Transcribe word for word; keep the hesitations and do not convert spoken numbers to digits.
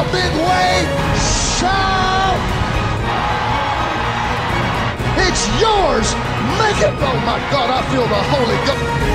a big way. Shout! It's yours. Make it. Oh my God, I feel the Holy Ghost.